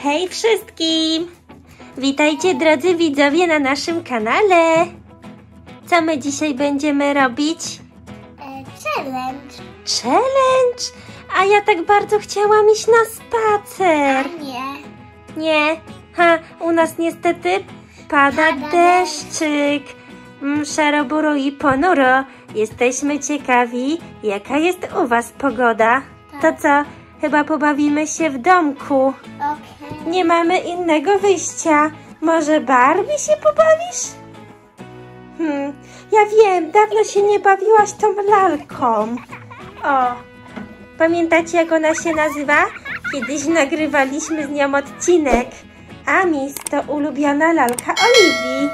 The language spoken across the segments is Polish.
Hej wszystkim! Witajcie drodzy widzowie na naszym kanale. Co my dzisiaj będziemy robić? Challenge. Challenge? A ja tak bardzo chciałam iść na spacer. Nie. U nas niestety pada deszczyk. Szaroburo i ponuro. Jesteśmy ciekawi, jaka jest u was pogoda. To co? Chyba pobawimy się w domku. Okay. Nie mamy innego wyjścia. Może Barbie się pobawisz? Ja wiem, dawno się nie bawiłaś tą lalką. O, pamiętacie jak ona się nazywa? Kiedyś nagrywaliśmy z nią odcinek. Amis to ulubiona lalka Oliwii.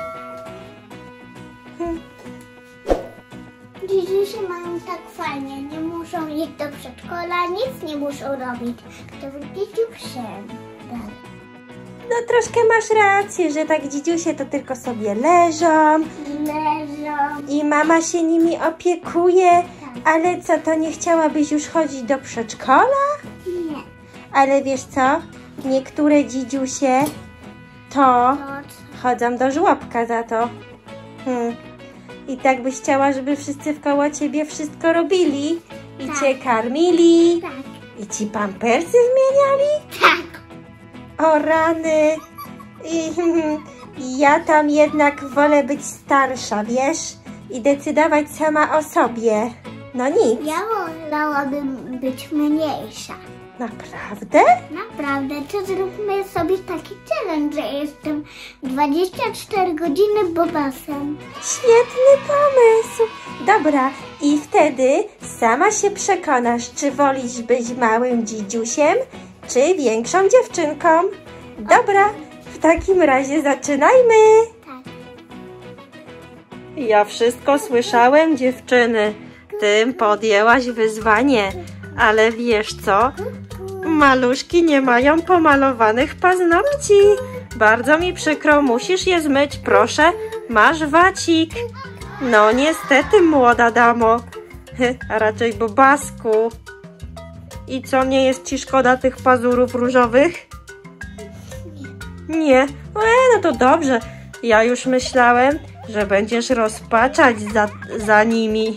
Dzieci mają tak fajnie, nie muszą iść do przedszkola, nic nie muszą robić. To dzidziusiem. No troszkę masz rację, że tak dzidziusie to tylko sobie leżą. I mama się nimi opiekuje. Ale co, to nie chciałabyś już chodzić do przedszkola? Nie. Ale wiesz co? Niektóre dzidziusie to chodzą do żłobka za to. I tak byś chciała, żeby wszyscy wkoło ciebie wszystko robili. I cię karmili. Tak. I ci pampersy zmieniali? Tak. O rany. I ja tam jednak wolę być starsza, wiesz? I decydować sama o sobie. No nic. Ja wolałabym być mniejsza. Naprawdę? Naprawdę, to zróbmy sobie taki challenge, że jestem 24 godziny bobasem. Świetny pomysł. Dobra, i wtedy sama się przekonasz, czy wolisz być małym dzidziusiem, czy większą dziewczynką. Dobra, w takim razie zaczynajmy. Tak. Ja wszystko słyszałem, dziewczyny. Ty podjęłaś wyzwanie, ale wiesz co? Maluszki nie mają pomalowanych paznokci. Bardzo mi przykro, musisz je zmyć, proszę. Masz wacik. No niestety, młoda damo. A raczej bobasku. I co, nie jest ci szkoda tych pazurów różowych? Nie. No to dobrze. Ja już myślałem, że będziesz rozpaczać za nimi.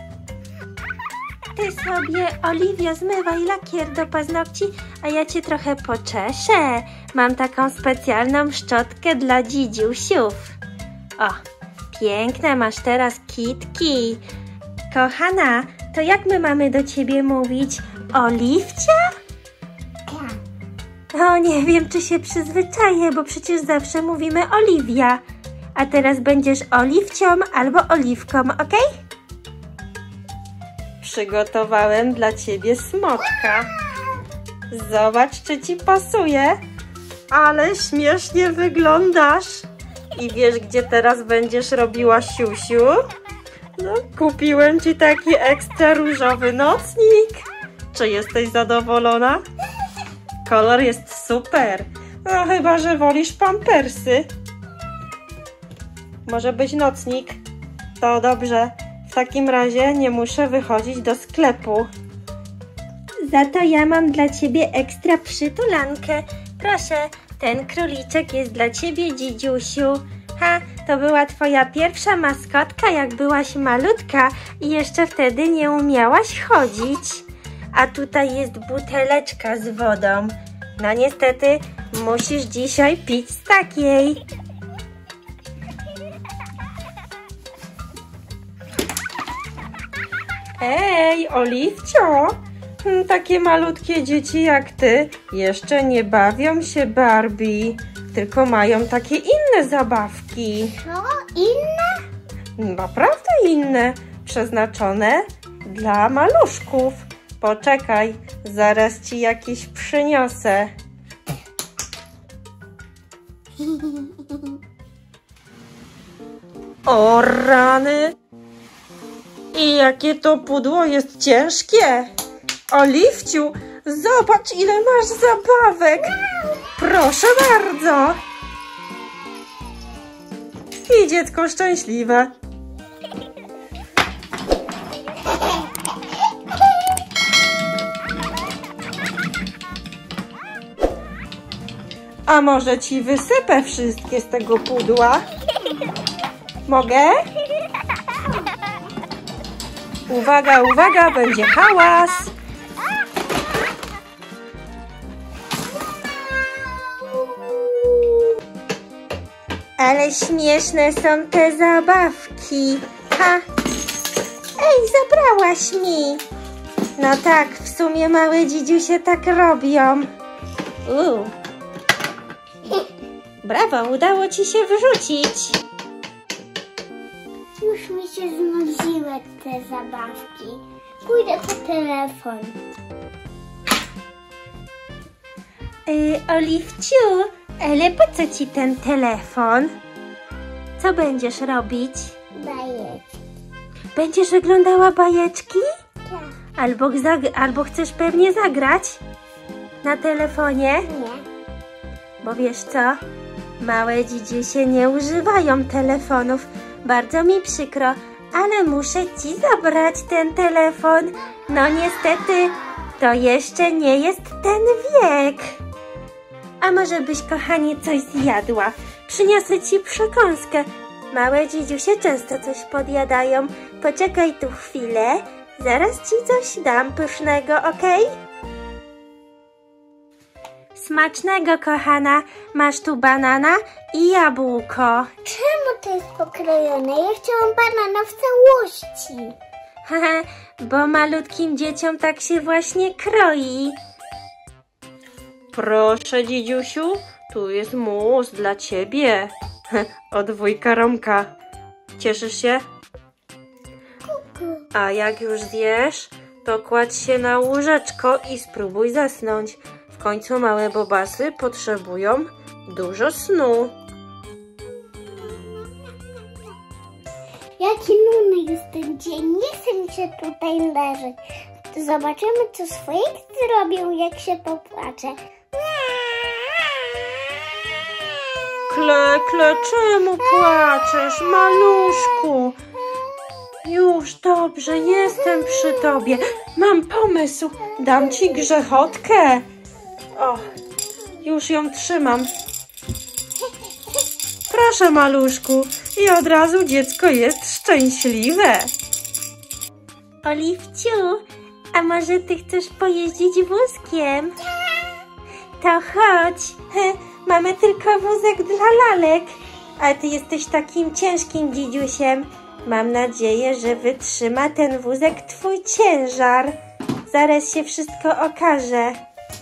Ty sobie, Oliwia, zmywaj lakier do paznokci, a ja cię trochę poczeszę. Mam taką specjalną szczotkę dla dzidziusiów. O, piękne masz teraz kitki. Kochana, to jak my mamy do ciebie mówić? Oliwcia? O, nie wiem, czy się przyzwyczaję, bo przecież zawsze mówimy Oliwia. A teraz będziesz Oliwcią albo Oliwką, ok? Przygotowałem dla ciebie smoczka. Zobacz, czy ci pasuje. Ale śmiesznie wyglądasz. I wiesz, gdzie teraz będziesz robiła siusiu? No, kupiłem ci taki ekstra różowy nocnik. Czy jesteś zadowolona? Kolor jest super. No, chyba że wolisz pampersy. Może być nocnik. To dobrze. W takim razie nie muszę wychodzić do sklepu. Za to ja mam dla ciebie ekstra przytulankę. Proszę, ten króliczek jest dla ciebie, dzidziusiu. To była twoja pierwsza maskotka, jak byłaś malutka i jeszcze wtedy nie umiałaś chodzić. A tutaj jest buteleczka z wodą. No niestety musisz dzisiaj pić z takiej. Ej, Oliwcio, takie malutkie dzieci jak ty jeszcze nie bawią się Barbie, tylko mają takie inne zabawki. Co? Inne? Naprawdę inne, przeznaczone dla maluszków. Poczekaj, zaraz ci jakieś przyniosę. O rany! I jakie to pudło jest ciężkie! Oliwciu, zobacz, ile masz zabawek! Proszę bardzo! I dziecko szczęśliwe. A może ci wysypę wszystkie z tego pudła? Mogę? Uwaga, uwaga, będzie hałas. Ale śmieszne są te zabawki. Ha! Ej, zabrałaś mi! No tak, w sumie małe dzidziusie tak robią. Brawo, udało ci się wyrzucić. Już mi się znudziły te zabawki. Pójdę po telefon. Oliwciu, ale po co ci ten telefon? Co będziesz robić? Bajeczki. Będziesz oglądała bajeczki? Tak. Albo chcesz pewnie zagrać na telefonie? Nie. Bo wiesz co? Małe dzidziusie nie używają telefonów. Bardzo mi przykro, ale muszę ci zabrać ten telefon. No niestety, to jeszcze nie jest ten wiek. A może byś, kochanie, coś zjadła? Przyniosę ci przekąskę. Małe dzidziusie często coś podjadają. Poczekaj tu chwilę. Zaraz ci coś dam pysznego, okej? Smacznego, kochana. Masz tu banana i jabłko. Czemu to jest pokrojone? Ja chciałam banana w całości. Haha, bo malutkim dzieciom tak się właśnie kroi. Proszę, dzidziusiu, tu jest mus dla ciebie. Od wujka Romka. Cieszysz się? A jak już zjesz, to kładź się na łóżeczko i spróbuj zasnąć. W końcu małe bobasy potrzebują dużo snu. Jaki nudny jest ten dzień. Nie chcę mi się tutaj leżeć. Zobaczymy, co swoich zrobią, jak się popłaczę. Kle, czemu płaczesz, maluszku? Już dobrze, jestem przy tobie. Mam pomysł, dam ci grzechotkę. O, już ją trzymam. Proszę, maluszku. I od razu dziecko jest szczęśliwe. Oliwciu, a może ty chcesz pojeździć wózkiem? To chodź. Mamy tylko wózek dla lalek. A ty jesteś takim ciężkim dzidziusiem. Mam nadzieję, że wytrzyma ten wózek twój ciężar. Zaraz się wszystko okaże.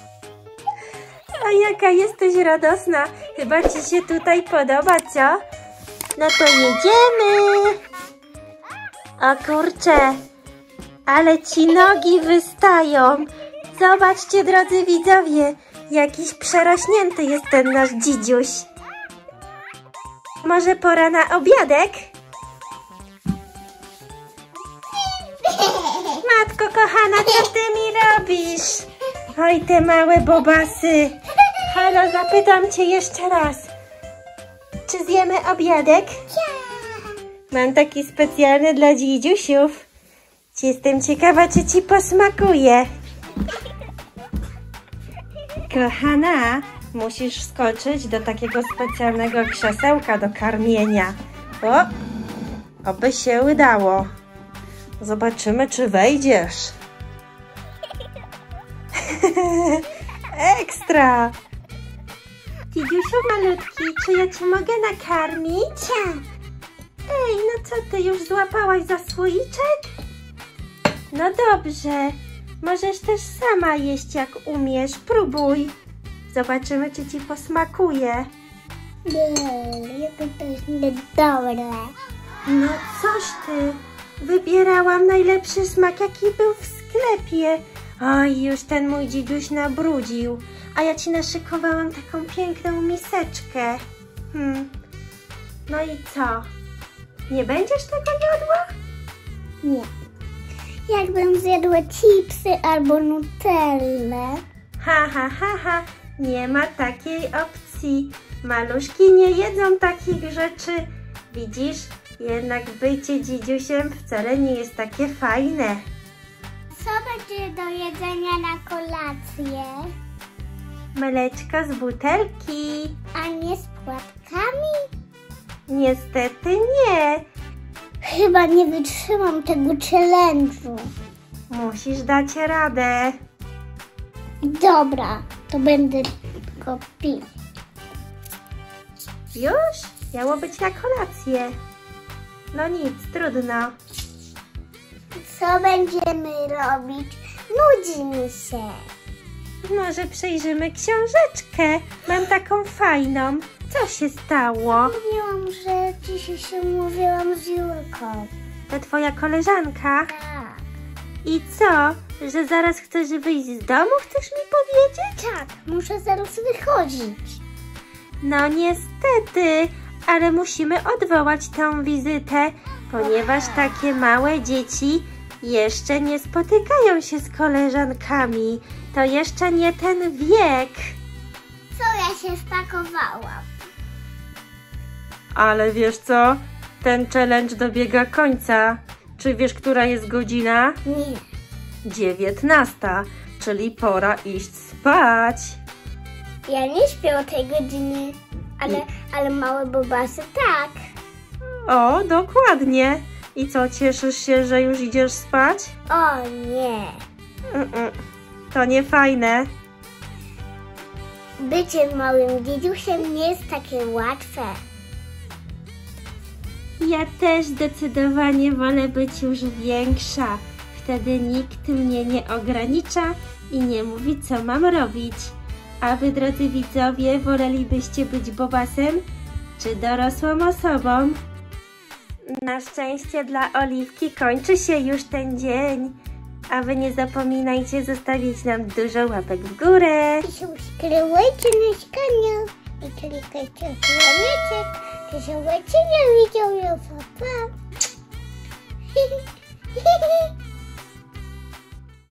A jaka jesteś radosna. Chyba ci się tutaj podoba, co? No to jedziemy. O kurczę, ale ci nogi wystają. Zobaczcie, drodzy widzowie, jakiś przerośnięty jest ten nasz dzidziuś. Może pora na obiadek? Matko kochana, co ty mi robisz? Oj, te małe bobasy. Halo, zapytam cię jeszcze raz. Czy zjemy obiadek? Mam taki specjalny dla dzidziusiów. Jestem ciekawa, czy ci posmakuje. Kochana, musisz wskoczyć do takiego specjalnego krzesełka do karmienia. Oby się udało. Zobaczymy, czy wejdziesz. Ekstra! Dzidziusiu malutki, czy ja cię mogę nakarmić? Ej, no co ty, już złapałaś za słoiczek? No dobrze, możesz też sama jeść, jak umiesz. Próbuj. Zobaczymy, czy ci posmakuje. Nie, to jest niedobre. No coś ty, wybierałam najlepszy smak, jaki był w sklepie. Oj, już ten mój dzidziuś nabrudził. A ja ci naszykowałam taką piękną miseczkę. No i co? Nie będziesz tego jadła? Nie. Jakbym zjadła chipsy albo nutellę. Ha, nie ma takiej opcji. Maluszki nie jedzą takich rzeczy. Widzisz, jednak bycie dzidziusiem wcale nie jest takie fajne. Co będzie do jedzenia na kolację? Mleczko z butelki. A nie z płatkami? Niestety nie. Chyba nie wytrzymam tego challenge'u. Musisz dać radę. Dobra, to będę tylko pić. Już? Miało być na kolację. No nic, trudno. Co będziemy robić? Nudzi mi się. Może przejrzymy książeczkę. Mam taką fajną. Co się stało? Mówiłam, że dzisiaj się umówiłam z Julką. To twoja koleżanka? Tak. I co? Że zaraz chcesz wyjść z domu? Chcesz mi powiedzieć? Tak, muszę zaraz wychodzić. No niestety, ale musimy odwołać tę wizytę, ponieważ takie małe dzieci jeszcze nie spotykają się z koleżankami. To jeszcze nie ten wiek. Co ja się spakowałam? Ale wiesz co? Ten challenge dobiega końca. Czy wiesz, która jest godzina? Nie. 19, czyli pora iść spać. Ja nie śpię o tej godzinie, ale małe bobasy tak. O, dokładnie. I co, cieszysz się, że już idziesz spać? O nie. To nie fajne. Bycie małym dzidziusiem nie jest takie łatwe. Ja też zdecydowanie wolę być już większa. Wtedy nikt mnie nie ogranicza i nie mówi, co mam robić. A wy, drodzy widzowie, wolelibyście być bobasem czy dorosłą osobą? Na szczęście dla Oliwki kończy się już ten dzień. A wy nie zapominajcie zostawić nam dużo łapek w górę. I subskrybujcie nasz kanał i klikajcie w dzwoneczek, żebyście nie widział, pa.